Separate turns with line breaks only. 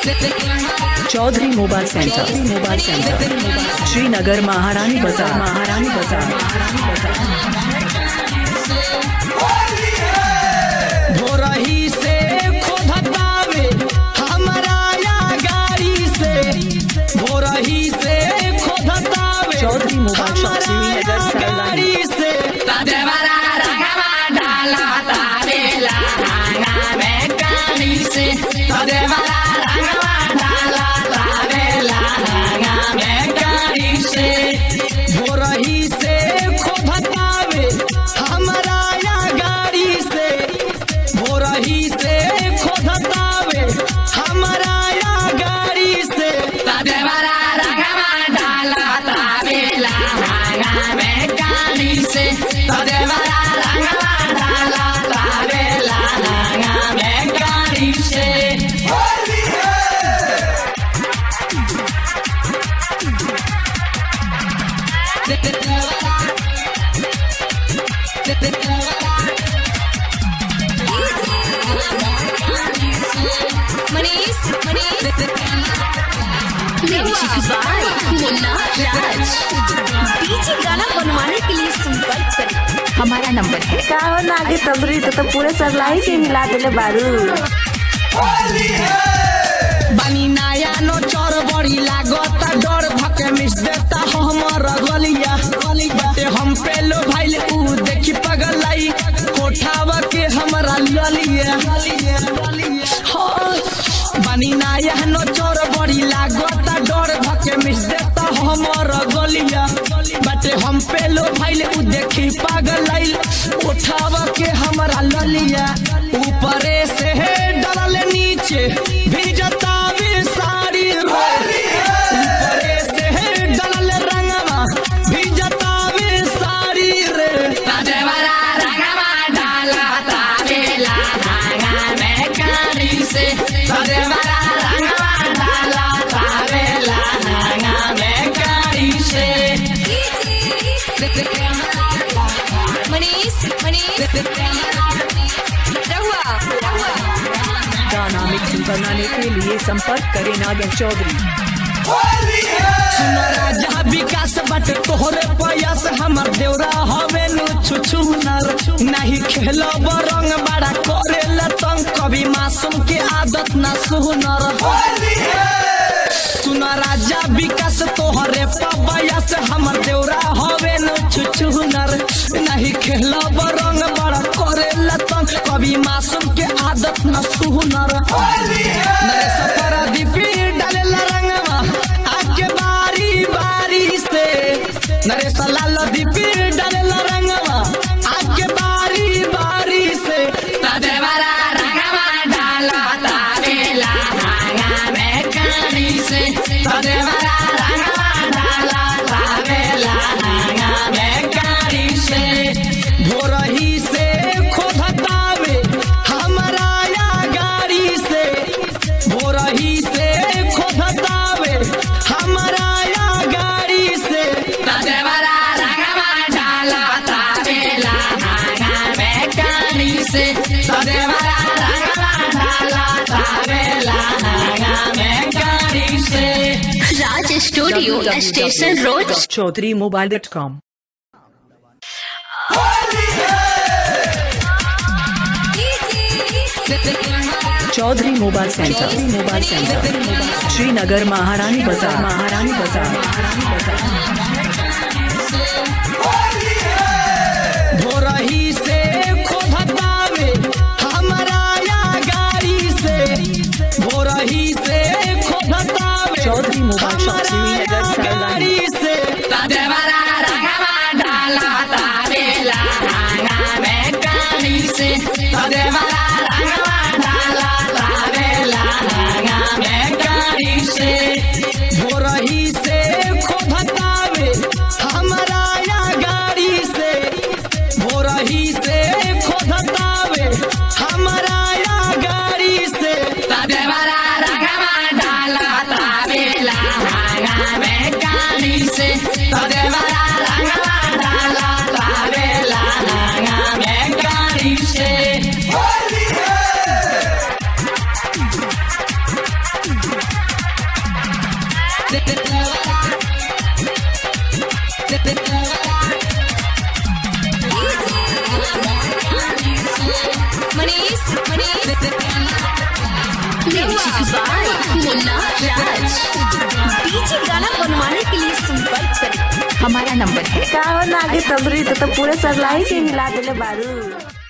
Chaudhary mobile centre Srinagar महारानी बाजार
भोरही से खोदतावे हमारा या गाड़ी से भोरही से खोदतावे
चौधरी मोबाइल शॉप श्रीनगर
गाड़ी से
देवरा रंगवा डाला तावेला रंगा में गाड़ी से देवरा रंगवा डाला तावेला रंगा में गाड़ी से
भोरही से खोदतावे हमारा या गाड़ी से भोरही से खोदतावे हमारा या गाड़ी से
देवरा रंगवा डाला तावेला रंगा में गाड़ी से देवरा रंगवा डाला तावेला रंगा में गाड़ी से
डीजे गाना बनवाने के लिए संपर्क करें।
हमारा नंबर है
कावन आगे तबरी तो पूरे सरलाई के हिला देले बारू।
बानी नया नो चोर बड़ी लागत डर भके मिस देता हमर गलिया बाटे हम पे लो भाई उ देखी पगलाई कोठावा के हमरा ललिया बानी नया नो चोर बड़ी लागत डर भके मिस देता हमर गलिया बाटे हम पे लो भाई उ देखी पगलाई कोठावा के हमरा ललिया ऊपरे से डरल नीचे भीजता सारी ऊपरे से डलल रंगवा भीजता सारी रे
देवरा रंगवा डाला तावेला रंगा में गाड़ी से देवरा रंगवा डाला तावेला रंगा में गाड़ी से
गाना मिक्सिंग बनाने के लिए संपर्क करें नागर चौधरी।
सुनो राजा विकास बट तोहरे प्रयास हमर देवरा हवे नु छुछुनर नहीं खेलो बरंग बड़ा करे तंग कभी मासूम के आदत ना सुनर सुनो राजा विकास तोहरे प्रयास हमर देवरा हवे नु छुछुनर नहीं खेलो बरंग बड़ा करे तंग कभी मासूम के आदत ना सुनर नरेश परदीपी डाले रंगवा आके बारी बारी से नरेश लाल दीपी डाले रंगवा आके बारी बारी से
देवरा रंगवा डाला तावेला रंगा में गाड़ी से देवरा रंगवा डाला तावेला रंगा में गाड़ी से
भोरही से खोदतावे हमारा या गाड़ी से भोरही से खोदतावे हमारा या गाड़ी से
देवरा रंगवा डाला तावेला रंगा में गाड़ी से देवरा रंगवा डाला तावेला रंगा में गाड़ी से
Raj studio station road
Chaudhary mobile dot com. Chaudhary mobile centre Srinagar महारानी बाजार
भोरही से खोदतावे हमारा या गाड़ी से भोरही से खोदतावे
चौधरी मोबाइल शॉप श्रीनगर
गाड़ी से
देवरा रंगवा डाला तावेला रंगा में गाड़ी से देवरा रंगवा डाला तावेला रंगा में गाड़ी से
भोरही से खोदतावे हमारा या गाड़ी से भोरही से खोदतावे हमारा या गाड़ी से
देवरा रंगवा डाला तावेला रंगा में गाड़ी से देवरा रंगवा डाला तावेला रंगा में गाड़ी से
मनीष मुन्ना राज डीजे गाना बनवाने के लिए संपर्क करें। हमारा नंबर है
का हो ना आगे तबरी तो पूरे सरलाई के हिला देले बारू।